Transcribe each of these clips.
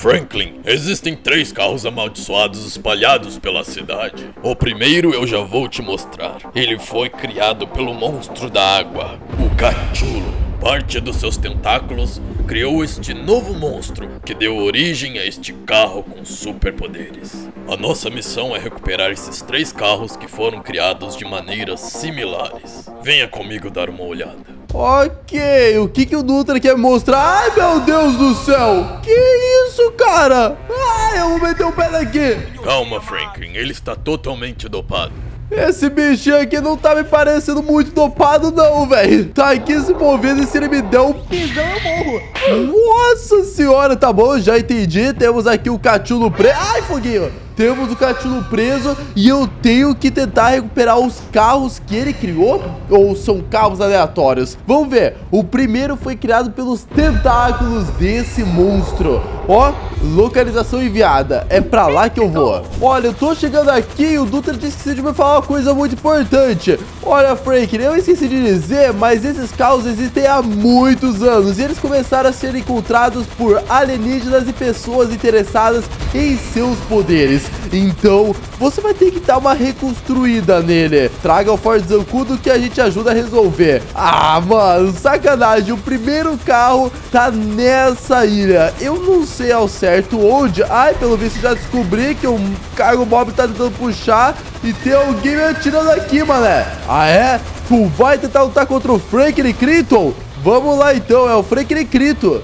Franklin, existem 3 carros amaldiçoados espalhados pela cidade. O primeiro eu já vou te mostrar. Ele foi criado pelo monstro da água, o Cthulhu. Parte dos seus tentáculos criou este novo monstro, que deu origem a este carro com superpoderes. A nossa missão é recuperar esses 3 carros que foram criados de maneiras similares. Venha comigo dar uma olhada. Ok, o que o Dutra quer mostrar? Ai, meu Deus do céu! Que isso, cara? Ai, eu vou meter o pé daqui. Calma, Franklin, ele está totalmente dopado. Esse bichinho aqui não tá me parecendo muito dopado não, velho. Tá aqui se movendo e se ele me der um pisão eu morro. Nossa senhora, tá bom, já entendi. Temos aqui o Cthulhu preso. Ai, foguinho. Temos o Cthulhu preso e eu tenho que tentar recuperar os carros que ele criou. Ou são carros aleatórios? Vamos ver. O primeiro foi criado pelos tentáculos desse monstro. Ó, localização enviada. É pra lá que eu vou. Olha, eu tô chegando aqui e o Dutra disse que me falar uma coisa muito importante. Olha, Frank, eu esqueci de dizer, mas esses carros existem há muitos anos. E eles começaram a ser encontrados por alienígenas e pessoas interessadas em seus poderes. Então, você vai ter que dar uma reconstruída nele. Traga o Forte Zancudo que a gente ajuda a resolver. Ah, mano, sacanagem. O primeiro carro tá nessa ilha. Eu não sei ao certo onde. Ai, pelo visto já descobri que o Cargo Bob tá tentando puxar e tem alguém me atirando aqui, mané. Ah, é? Tu vai tentar lutar contra o Franklin Crypton? Vamos lá, então. É o Franklin Crypton.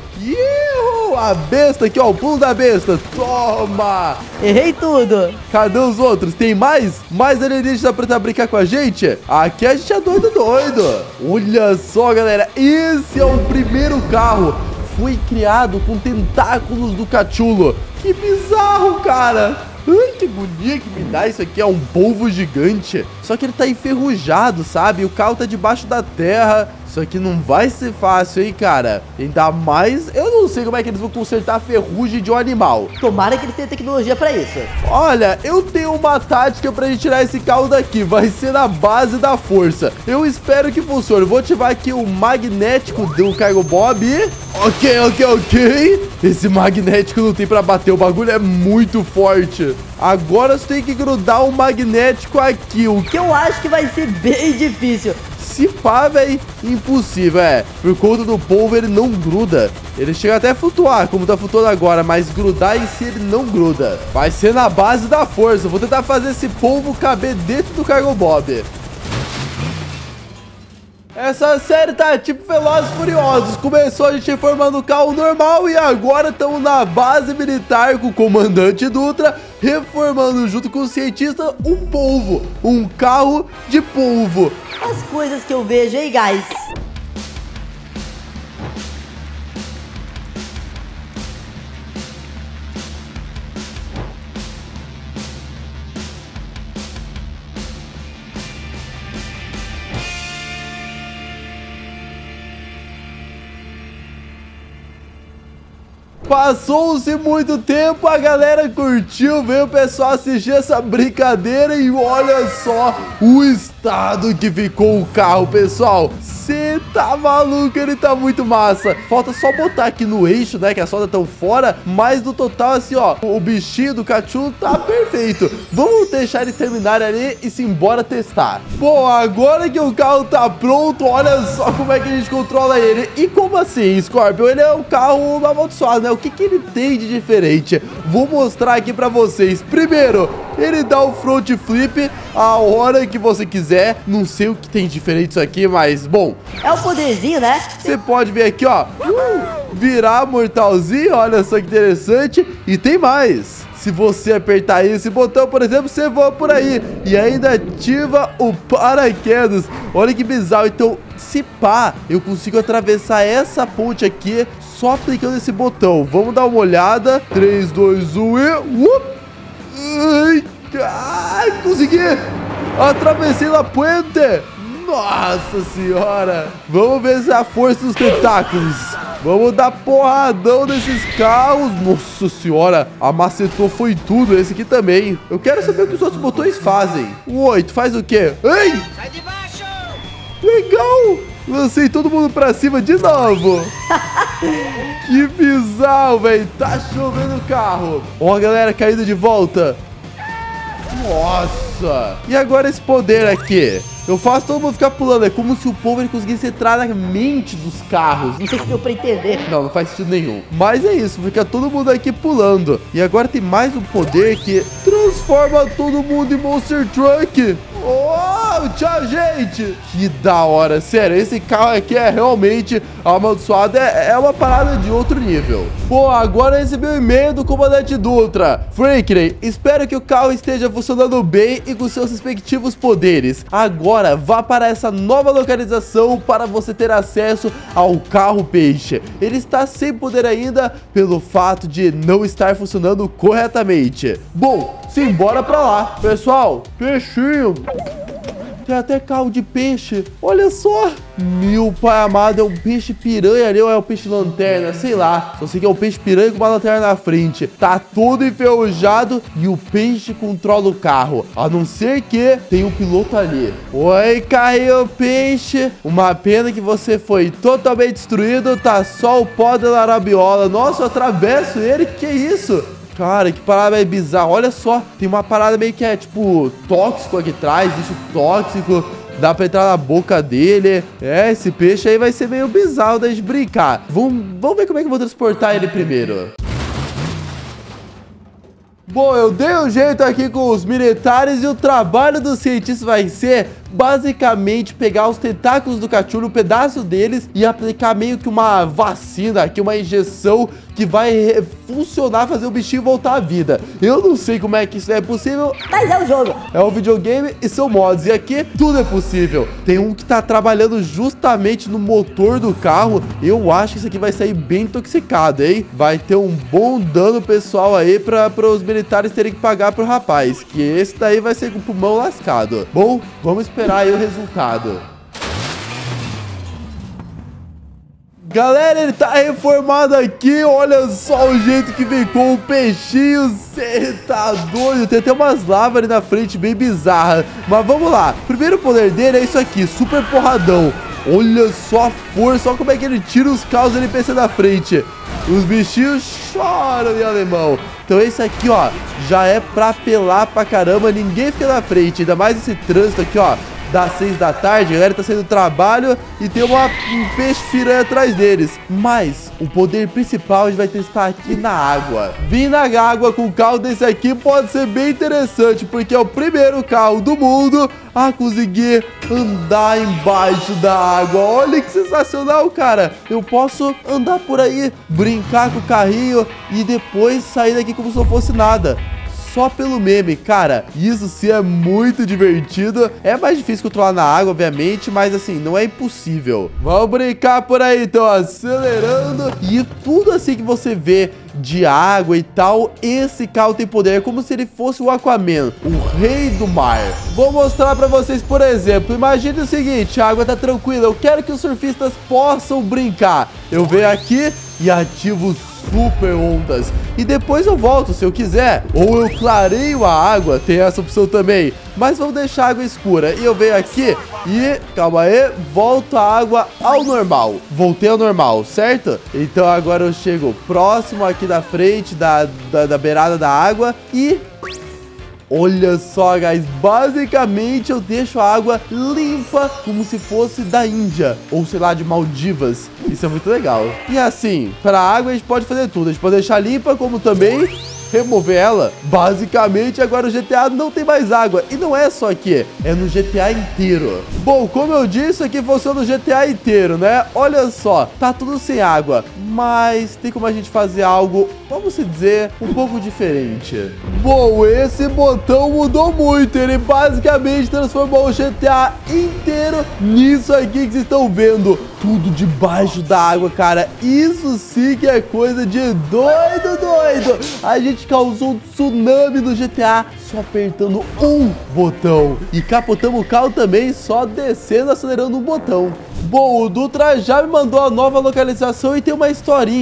A besta aqui, ó, o pulo da besta. Toma! Errei tudo. Cadê os outros? Tem mais? Mais alienígena pra tentar brincar com a gente? Aqui a gente é doido. Olha só, galera. Esse é o primeiro carro. Foi criado com tentáculos do Cthulhu. Que bizarro, cara. Ai, que agonia que me dá isso aqui. É um polvo gigante. Só que ele tá enferrujado, sabe? O carro tá debaixo da terra. Isso aqui não vai ser fácil, hein, cara? Ainda mais, eu não sei como é que eles vão consertar a ferrugem de um animal. Tomara que eles tenham tecnologia pra isso. Olha, eu tenho uma tática pra gente tirar esse carro daqui. Vai ser na base da força. Eu espero que funcione. Vou ativar aqui o magnético do Cargo Bob. Ok. Esse magnético não tem pra bater. O bagulho é muito forte. Agora você tem que grudar o magnético aqui. O que eu acho que vai ser bem difícil. Se pá, velho, impossível, por conta do polvo ele não gruda. Ele chega até a flutuar, como tá flutuando agora, mas grudar em si ele não gruda. Vai ser na base da força. Vou tentar fazer esse polvo caber dentro do Cargo Bob. Essa série tá tipo Velozes e Furiosos. Começou a gente reformando o carro normal e agora estamos na base militar com o comandante Dutra, reformando junto com o cientista um polvo. Um carro de polvo. As coisas que eu vejo, hein, guys? Passou-se muito tempo, a galera curtiu, veio o pessoal assistir essa brincadeira e olha só o estado que ficou o carro, pessoal. Você tá maluco, ele tá muito massa. Falta só botar aqui no eixo, né, que as soldas estão fora, mas no total, assim, ó, o bichinho do Cthulhu tá perfeito. Vamos deixar ele terminar ali e se embora testar. Bom, agora que o carro tá pronto, olha só como é que a gente controla ele. E como assim, Scorpion? Ele é um carro amaldiçoado, né? O que ele tem de diferente? Vou mostrar aqui pra vocês. Primeiro, ele dá o front flip a hora que você quiser. Não sei o que tem diferente isso aqui, mas, bom. É um poderzinho, né? Você pode ver aqui, ó. Virar mortalzinho, olha só que interessante. E tem mais. Se você apertar esse botão, por exemplo, você voa por aí. E ainda ativa o paraquedas. Olha que bizarro. Então, se pá, eu consigo atravessar essa ponte aqui só aplicando esse botão. Vamos dar uma olhada. 3, 2, 1 e... Ai, consegui! Atravessei a puente! Nossa senhora! Vamos ver se é a força dos tentáculos. Vamos dar porradão nesses carros. Nossa senhora, a macetou foi tudo. Esse aqui também. Eu quero saber o que os outros botões fazem. O 8 faz o quê? Ei! Sai de baixo! Legal! Lancei todo mundo pra cima de novo. Que bizarro, velho. Tá chovendo o carro. Ó, galera, caindo de volta. Nossa. E agora esse poder aqui? Eu faço todo mundo ficar pulando. É como se o povo ele conseguisse entrar na mente dos carros. Não sei se deu pra entender. Não, não faz sentido nenhum. Mas é isso, fica todo mundo aqui pulando. E agora tem mais um poder que transforma todo mundo em Monster Truck. Oh, tchau, gente. Que da hora. Sério, esse carro aqui é realmente amaldiçoado. É uma parada de outro nível. Pô, agora eu recebi um e-mail do comandante Dutra. Franklin, espero que o carro esteja funcionando bem e com seus respectivos poderes. Agora, vá para essa nova localização para você ter acesso ao carro peixe. Ele está sem poder ainda pelo fato de não estar funcionando corretamente. Bom, simbora pra lá. Pessoal, peixinho. Tem até carro de peixe. Olha só. Meu pai amado, é um peixe piranha ali ou é um peixe lanterna? Sei lá. Só sei que é um peixe piranha com uma lanterna na frente. Tá todo enferrujado e o peixe controla o carro. A não ser que tem um piloto ali. Oi, caiu peixe. Uma pena que você foi totalmente destruído. Tá só o pó da larabiola. Nossa, eu atravesso ele. Que é isso? Cara, que parada meio bizarra. Olha só, tem uma parada meio que é, tipo, tóxico aqui atrás. Bicho tóxico. Dá pra entrar na boca dele. É, esse peixe aí vai ser meio bizarro da gente brincar. Vamos ver como é que eu vou transportar ele primeiro. Bom, eu dei um jeito aqui com os militares e o trabalho do cientista vai ser basicamente pegar os tentáculos do cachorro, um pedaço deles e aplicar meio que uma vacina aqui, uma injeção que vai funcionar, fazer o bichinho voltar à vida. Eu não sei como é que isso é possível. Mas é o jogo. É um videogame e são mods. E aqui tudo é possível. Tem um que tá trabalhando justamente no motor do carro. Eu acho que isso aqui vai sair bem intoxicado, hein? Vai ter um bom dano pessoal aí para os militares terem que pagar pro rapaz. Que esse daí vai ser com o pulmão lascado. Bom, vamos esperar aí o resultado. Galera, ele tá reformado aqui. Olha só o jeito que vem com o peixinho. Cê tá doido. Tem até umas lavas ali na frente bem bizarras. Mas vamos lá. O primeiro poder dele é isso aqui, super porradão. Olha só a força. Olha como é que ele tira os carros do NPC da frente. Os bichinhos choram em alemão. Então esse aqui, ó, já é pra apelar pra caramba. Ninguém fica na frente. Ainda mais esse trânsito aqui, ó, das 6 da tarde, a galera tá saindo do trabalho e tem um peixe piranha atrás deles. Mas o poder principal a gente vai testar aqui na água. Vir na água com o carro desse aqui pode ser bem interessante, porque é o primeiro carro do mundo a conseguir andar embaixo da água. Olha que sensacional, cara. Eu posso andar por aí, brincar com o carrinho e depois sair daqui como se não fosse nada. Só pelo meme, cara, isso sim é muito divertido. É mais difícil controlar na água, obviamente, mas assim, não é impossível. Vamos brincar por aí, então, acelerando. E tudo assim que você vê de água e tal, esse carro tem poder. É como se ele fosse o Aquaman, o rei do mar. Vou mostrar pra vocês, por exemplo. Imagine o seguinte, a água tá tranquila. Eu quero que os surfistas possam brincar. Eu venho aqui e ativo super ondas. E depois eu volto se eu quiser. Ou eu clareio a água, tem essa opção também. Mas vamos deixar a água escura. E eu venho aqui e, calma aí, volto a água ao normal. Voltei ao normal, certo? Então agora eu chego próximo aqui da frente, da beirada da água e... olha só, guys, basicamente eu deixo a água limpa como se fosse da Índia, ou sei lá, de Maldivas. Isso é muito legal. E assim, para a água a gente pode fazer tudo. A gente pode deixar limpa, como também remover ela. Basicamente, agora o GTA não tem mais água. E não é só aqui, é no GTA inteiro. Bom, como eu disse, aqui funciona no GTA inteiro, né? Olha só, tá tudo sem água. Mas tem como a gente fazer algo, vamos dizer, um pouco diferente. Bom, esse botão mudou muito. Ele basicamente transformou o GTA inteiro nisso aqui que vocês estão vendo. Tudo debaixo da água, cara. Isso sim que é coisa de doido. A gente causou um tsunami no GTA só apertando um botão. E capotamos o carro também só descendo, acelerando um botão. Bom, o Dutra já me mandou a nova localização e tem uma historinha.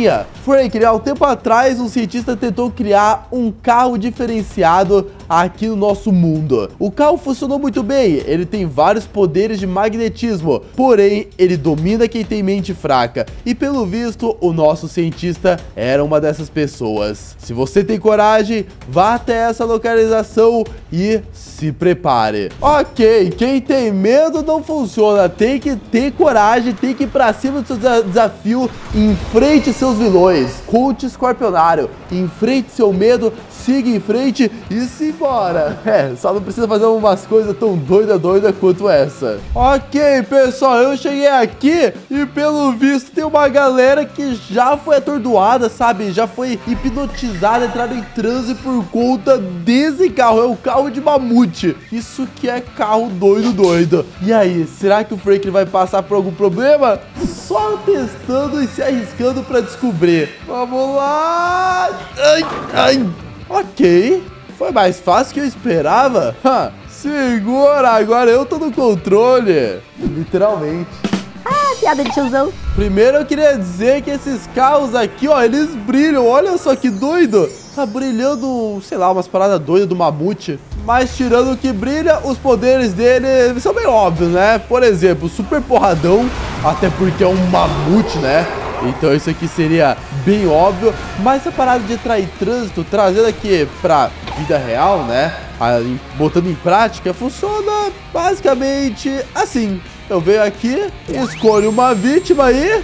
Frank, há um tempo atrás, um cientista tentou criar um carro diferenciado aqui no nosso mundo. O carro funcionou muito bem, ele tem vários poderes de magnetismo, porém, ele domina quem tem mente fraca. E pelo visto, o nosso cientista era uma dessas pessoas. Se você tem coragem, vá até essa localização e se prepare. Ok, quem tem medo não funciona, tem que ter coragem, tem que ir pra cima do seu desafio, enfrente seus vilões, Colt Escorpionário, enfrente seu medo, siga em frente e se embora. Só não precisa fazer umas coisas tão doida quanto essa. Ok, pessoal, eu cheguei aqui e pelo visto tem uma galera que já foi atordoada, sabe? Já foi hipnotizada, entrada em transe por conta desse carro. É o carro de mamute. Isso que é carro doido. E aí, será que o Frank vai passar por algum problema? Só testando e se arriscando pra descobrir. Vamos lá. Ai. Ok, foi mais fácil que eu esperava. Segura, agora eu tô no controle. Literalmente. Ah, piada de tiozão. Primeiro eu queria dizer que esses carros aqui, ó, eles brilham. Olha só que doido. Tá brilhando, sei lá, umas paradas doidas do mamute. Mas tirando o que brilha, os poderes dele são bem óbvios, né? Por exemplo, super porradão, até porque é um mamute, né? Então isso aqui seria bem óbvio. Mas essa parada de entrar em trânsito, trazendo aqui pra vida real, né? Botando em prática, funciona basicamente assim. Eu venho aqui, escolho uma vítima aí.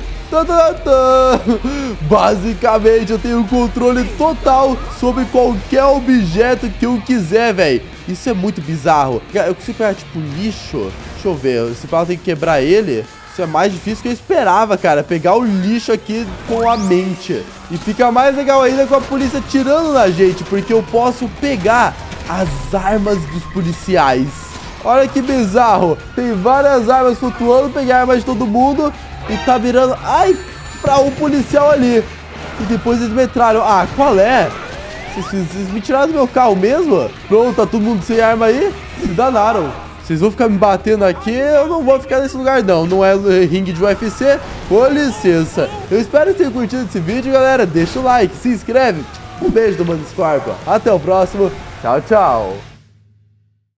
Basicamente eu tenho controle total sobre qualquer objeto que eu quiser, velho. Isso é muito bizarro. Eu consigo pegar tipo lixo. Deixa eu ver, esse pau tem que quebrar ele. Isso é mais difícil que eu esperava, cara. Pegar o lixo aqui com a mente. E fica mais legal ainda com a polícia tirando na gente, porque eu posso pegar as armas dos policiais. Olha que bizarro. Tem várias armas flutuando. Peguei a arma de todo mundo e tá virando... Ai, pra um policial ali. E depois eles me entraram. Ah, qual é? Vocês me tiraram do meu carro mesmo? Pronto, tá todo mundo sem arma aí? Se danaram. Vocês vão ficar me batendo aqui, eu não vou ficar nesse lugar não. Não é ringue de UFC, com licença. Eu espero que tenham curtido esse vídeo, galera. Deixa o like, se inscreve. Um beijo do Mano Scorpion. Até o próximo. Tchau, tchau.